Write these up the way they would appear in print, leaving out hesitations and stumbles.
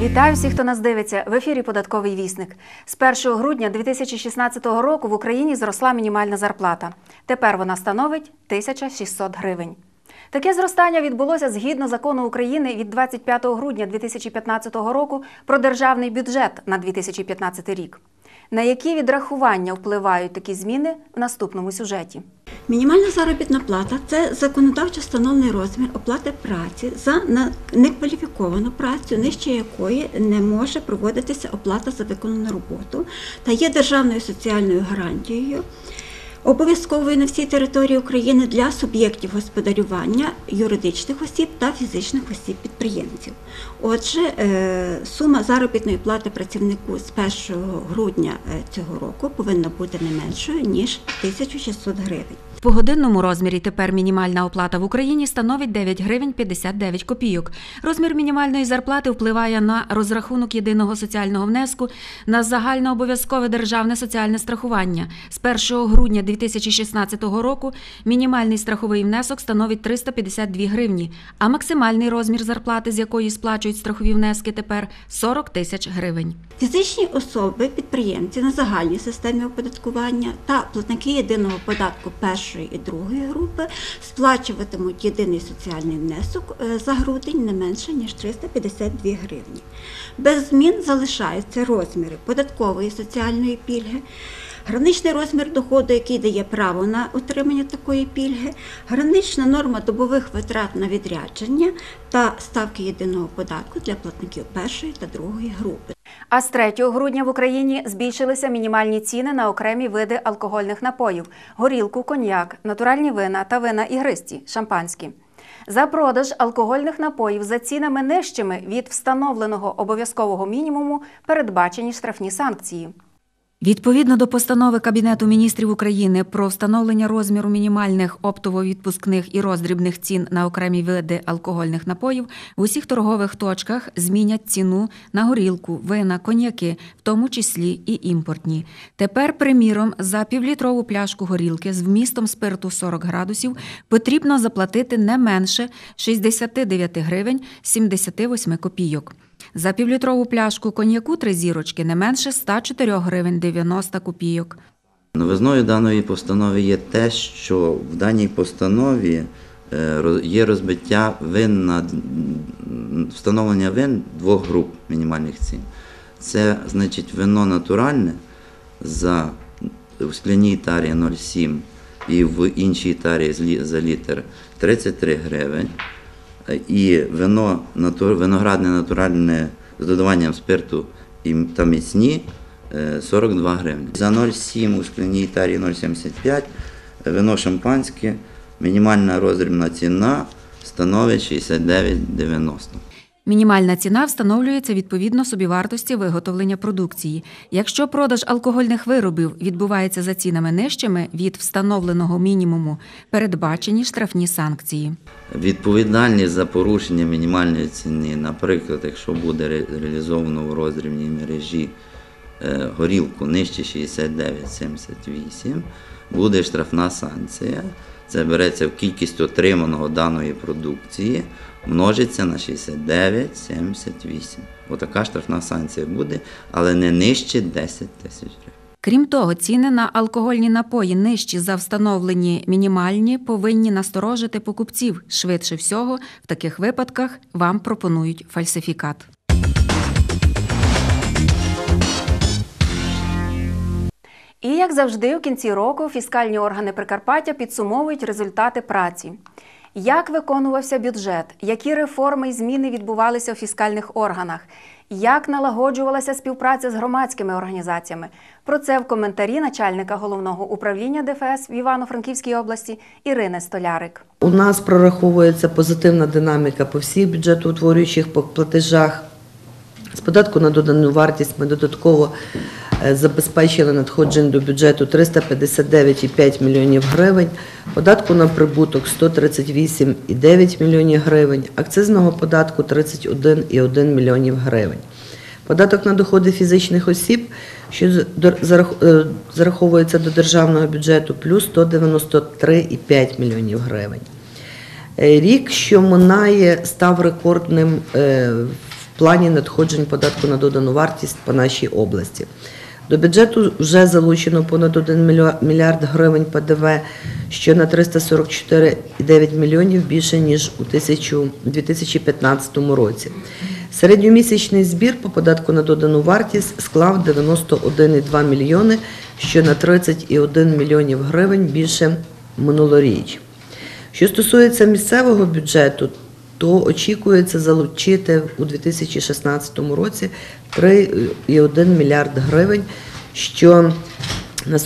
Вітаю всіх, хто нас дивиться. В ефірі «Податковий вісник». З 1 грудня 2016 року в Україні зросла мінімальна зарплата. Тепер вона становить 1600 гривень. Таке зростання відбулося згідно закону України від 25 грудня 2015 року про державний бюджет на 2015 рік. На які відрахування впливають такі зміни в наступному сюжеті. Мінімальна заробітна плата – це законодавчо встановлений розмір оплати праці за некваліфіковану працю, нижче якої не може проводитися оплата за виконану роботу та є державною соціальною гарантією, обов'язковою на всій території України для суб'єктів господарювання, юридичних осіб та фізичних осіб-підприємців. Отже, сума заробітної плати працівнику з 1 грудня цього року повинна бути не меншою, ніж 1600 гривень. В погодинному розмірі тепер мінімальна оплата в Україні становить 9 гривень 59 копійок. Розмір мінімальної зарплати впливає на розрахунок єдиного соціального внеску на загальнообов'язкове державне соціальне страхування. З 1 грудня 2016 року мінімальний страховий внесок становить 352 гривні, а максимальний розмір зарплати, з якої сплачують страхові внески, тепер 40 тисяч гривень. Фізичні особи, підприємці на загальній системі оподаткування та платники єдиного податку першої і другої групи сплачуватимуть єдиний соціальний внесок за грудень не менше, ніж 352 гривні. Без змін залишаються розміри податкової соціальної пільги, граничний розмір доходу, який дає право на отримання такої пільги, гранична норма добових витрат на відрядження та ставки єдиного податку для платників першої та другої групи. А з 3 грудня в Україні збільшилися мінімальні ціни на окремі види алкогольних напоїв – горілку, коньяк, натуральні вина та вина ігристі, шампанські. За продаж алкогольних напоїв за цінами нижчими від встановленого обов'язкового мінімуму передбачені штрафні санкції. Відповідно до постанови Кабінету міністрів України про встановлення розміру мінімальних оптово-відпускних і роздрібних цін на окремі види алкогольних напоїв, в усіх торгових точках змінять ціну на горілку, вина, коньяки, в тому числі і імпортні. Тепер, приміром, за півлітрову пляшку горілки з вмістом спирту 40 градусів потрібно заплатити не менше 69 гривень 78 копійок. За півлітрову пляшку коньяку 3 зірочки не менше 104 гривень 90 копійок. Новизною даної постанови є те, що в даній постанові є розбиття вин на встановлення вин двох груп мінімальних цін. Це, значить, вино натуральне в скляній тарі 0,7 і в іншій тарі за літр 33 гривень. І виноградне натуральне з додаванням спирту та міцні 42 гривні. За 0,7 у скляній тарі 0,75 вино шампанське, мінімальна роздрібна ціна становить 69,90. Мінімальна ціна встановлюється відповідно собівартості виготовлення продукції. Якщо продаж алкогольних виробів відбувається за цінами нижчими від встановленого мінімуму, передбачені штрафні санкції. Відповідальність за порушення мінімальної ціни, наприклад, якщо буде реалізовано в роздрібній мережі горілку нижче 69,78, буде штрафна санкція. Це береться в кількість отриманого даної продукції, множиться на 69,78. Отака штрафна санкція буде, але не нижче 10 тисяч гривень. Крім того, ціни на алкогольні напої нижчі за встановлені мінімальні повинні насторожити покупців. Швидше всього, в таких випадках вам пропонують фальсифікат. І, як завжди, у кінці року фіскальні органи Прикарпаття підсумовують результати праці. Як виконувався бюджет, які реформи і зміни відбувалися у фіскальних органах, як налагоджувалася співпраця з громадськими організаціями. Про це в коментарі начальника Головного управління ДФС в Івано-Франківській області Ірини Столярик. У нас прораховується позитивна динаміка по всіх бюджетоутворюючих платежах. З податку на додану вартість ми додатково забезпечили надходжень до бюджету 359,5 мільйонів гривень, податку на прибуток 138,9 мільйонів гривень, акцизного податку 31,1 мільйонів гривень. Податок на доходи фізичних осіб, що зараховується до державного бюджету, плюс 193,5 мільйонів гривень. Рік, що минає, став рекордним в плані надходжень податку на додану вартість по нашій області. До бюджету вже залучено понад 1 мільярд гривень ПДВ, що на 344,9 мільйонів більше, ніж у 2015 році. Середньомісячний збір по податку на додану вартість склав 91,2 мільйони, що на 30,1 мільйонів гривень більше минулоріч. Що стосується місцевого бюджету, то очікується залучити у 2016 році 3,1 мільярд гривень, що на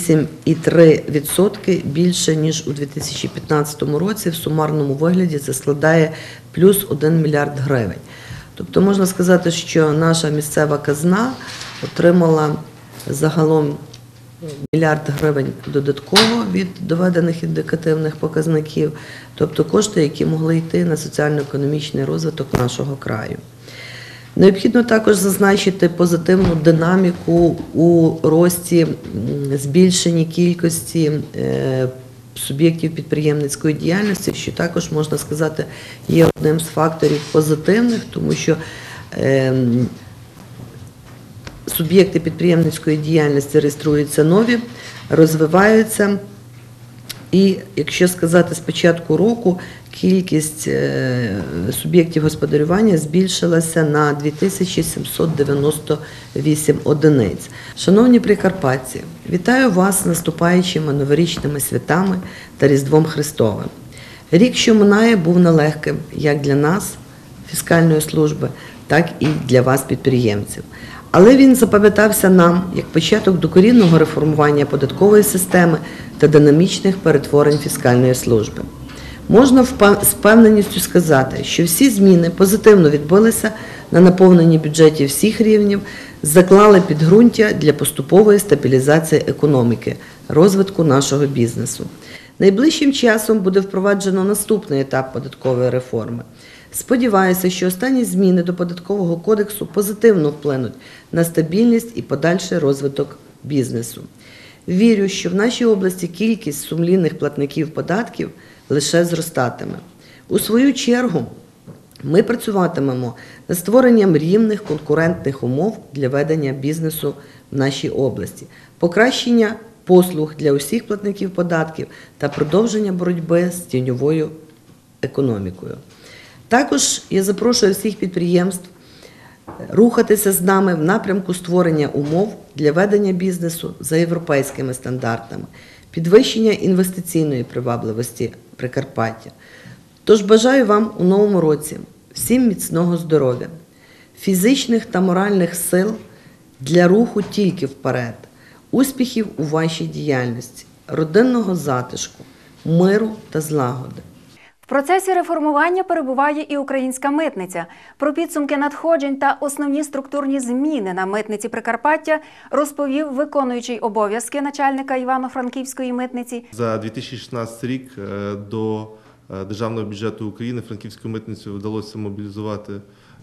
48,3% більше, ніж у 2015 році, в сумарному вигляді це складає плюс 1 мільярд гривень. Тобто можна сказати, що наша місцева казна отримала загалом мільярд гривень додатково від доведених індикативних показників, тобто кошти, які могли йти на соціально-економічний розвиток нашого краю. Необхідно також зазначити позитивну динаміку у рості, збільшенні кількості суб'єктів підприємницької діяльності, що також, можна сказати, є одним з факторів позитивних, тому що суб'єкти підприємницької діяльності реєструються нові, розвиваються. І, якщо сказати, з початку року кількість суб'єктів господарювання збільшилася на 2798 одиниць. Шановні прикарпатці, вітаю вас з наступаючими новорічними святами та Різдвом Христовим. Рік, що минає, був нелегким як для нас, фіскальної служби, так і для вас, підприємців. Але він запам'ятався нам як початок докорінного реформування податкової системи та динамічних перетворень фіскальної служби. Можна з впевненістю сказати, що всі зміни позитивно відбулися на наповненні бюджетів всіх рівнів, заклали підґрунтя для поступової стабілізації економіки, розвитку нашого бізнесу. Найближчим часом буде впроваджено наступний етап податкової реформи. Сподіваюся, що останні зміни до Податкового кодексу позитивно вплинуть на стабільність і подальший розвиток бізнесу. Вірю, що в нашій області кількість сумлінних платників податків лише зростатиме. У свою чергу, ми працюватимемо над створенням рівних конкурентних умов для ведення бізнесу в нашій області, покращення послуг для усіх платників податків та продовження боротьби з тіньовою економікою. Також я запрошую всіх підприємств рухатися з нами в напрямку створення умов для ведення бізнесу за європейськими стандартами, підвищення інвестиційної привабливості Прикарпаття. Тож бажаю вам у новому році всім міцного здоров'я, фізичних та моральних сил для руху тільки вперед, успіхів у вашій діяльності, родинного затишку, миру та злагоди. В процесі реформування перебуває і українська митниця. Про підсумки надходжень та основні структурні зміни на митниці Прикарпаття розповів виконуючий обов'язки начальника Івано-Франківської митниці. За 2016 рік до Державного бюджету України Франківську митницю вдалося мобілізувати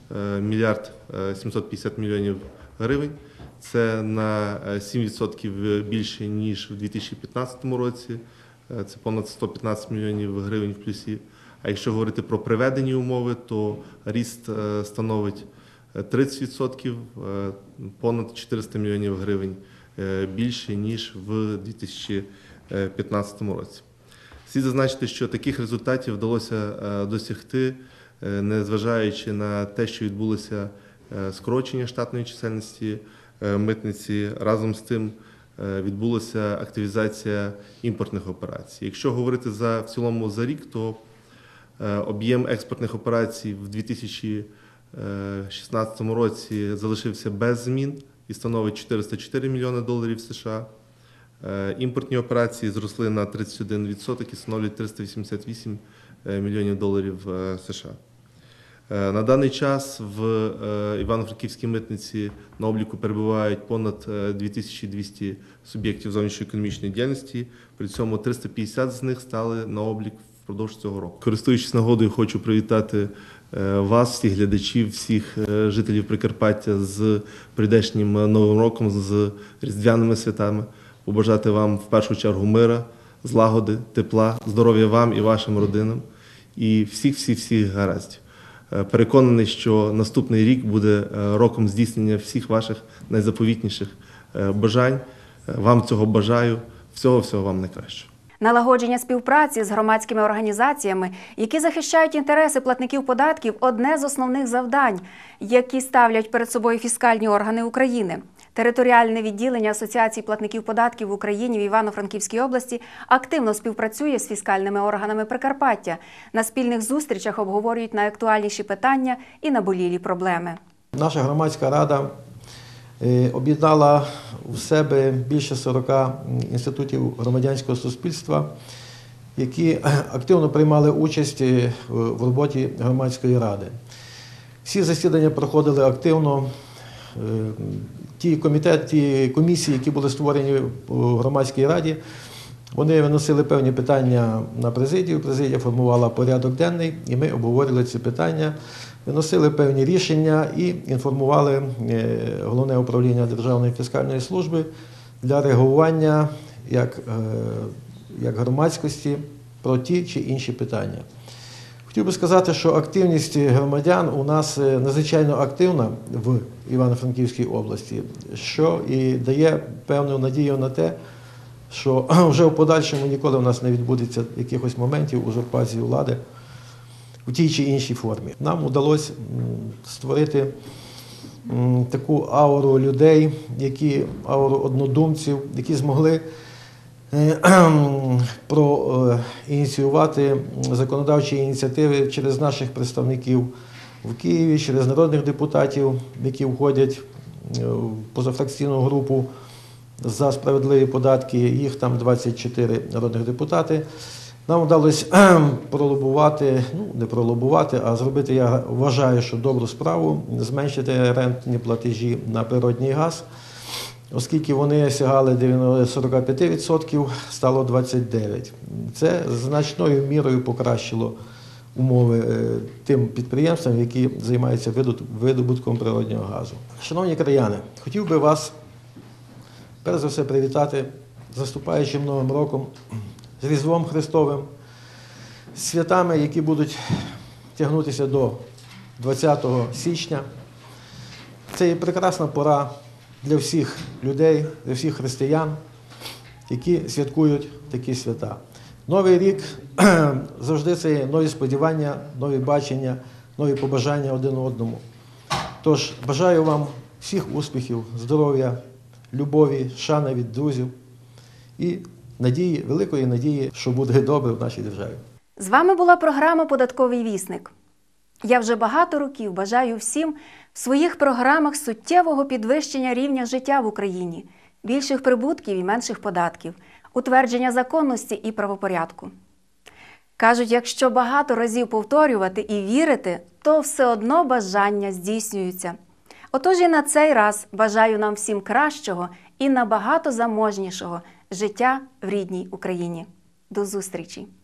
1 мільярд 750 мільйонів гривень. Це на 7% більше, ніж у 2015 році. Це понад 115 мільйонів гривень в плюсі. А якщо говорити про приведені умови, то ріст становить 30%, понад 400 мільйонів гривень більше, ніж в 2015 році. Слід зазначити, що таких результатів вдалося досягти, незважаючи на те, що відбулося скорочення штатної чисельності митниці. Разом з тим відбулася активізація імпортних операцій. Якщо говорити в цілому за рік, то об'єм експортних операцій в 2016 році залишився без змін і становить 404 мільйони доларів США. Імпортні операції зросли на 31% і становлять 388 мільйонів доларів США. На даний час в Івано-Франківській митниці на обліку перебувають понад 2200 суб'єктів зовнішньоекономічної діяльності, при цьому 350 з них стали на облік впродовж цього року. Користуючись нагодою, хочу привітати вас, всіх глядачів, всіх жителів Прикарпаття з прийдешнім Новим роком, з різдвяними святами, побажати вам в першу чергу мира, злагоди, тепла, здоров'я вам і вашим родинам і всіх гараздів. Переконаний, що наступний рік буде роком здійснення всіх ваших найзаповітніших бажань. Вам цього бажаю. Всього-всього вам найкращого. Налагодження співпраці з громадськими організаціями, які захищають інтереси платників податків – одне з основних завдань, які ставлять перед собою фіскальні органи України. Територіальне відділення Асоціації платників податків в Україні в Івано-Франківській області активно співпрацює з фіскальними органами Прикарпаття. На спільних зустрічах обговорюють найактуальніші питання і наболілі проблеми. Наша громадська рада об'єднала в себе більше 40 інститутів громадянського суспільства, які активно приймали участь в роботі громадської ради. Всі засідання проходили активно. Ті комісії, які були створені в громадській раді, вони виносили певні питання на президію, президія формувала порядок денний, і ми обговорили ці питання, виносили певні рішення і інформували Головне управління Державної фіскальної служби для реагування як громадськості про ті чи інші питання. Хотів би сказати, що активність громадян у нас надзвичайно активна в Івано-Франківській області, що і дає певну надію на те, що вже в подальшому ніколи у нас не відбудеться якихось моментів узурпації влади у тій чи іншій формі. Нам вдалося створити таку ауру людей, ауру однодумців, які змогли проініціювати законодавчі ініціативи через наших представників в Києві, через народних депутатів, які входять в позафракційну групу за справедливі податки, їх там 24 народних депутати. Нам вдалося а зробити, я вважаю, що добру справу, зменшити рентні платежі на природній газ, оскільки вони сягали 45%, стало 29%. Це значною мірою покращило умови тим підприємствам, які займаються видобутком природнього газу. Шановні краяни, хотів би вас перш за все привітати з наступаючим Новим роком, з Різдвом Христовим, з святами, які будуть тягнутися до 20 січня. Це є прекрасна пора для всіх людей, для всіх християн, які святкують такі свята. Новий рік завжди це є нові сподівання, нові бачення, нові побажання один одному. Тож бажаю вам всіх успіхів, здоров'я, любові, шани від друзів і надії, великої надії, що буде добре в нашій державі. З вами була програма «Податковий вісник». Я вже багато років бажаю всім в своїх програмах суттєвого підвищення рівня життя в Україні, більших прибутків і менших податків, утвердження законності і правопорядку. Кажуть, якщо багато разів повторювати і вірити, то все одно бажання здійснюються. Отож і на цей раз бажаю нам всім кращого і набагато заможнішого життя в рідній Україні. До зустрічі!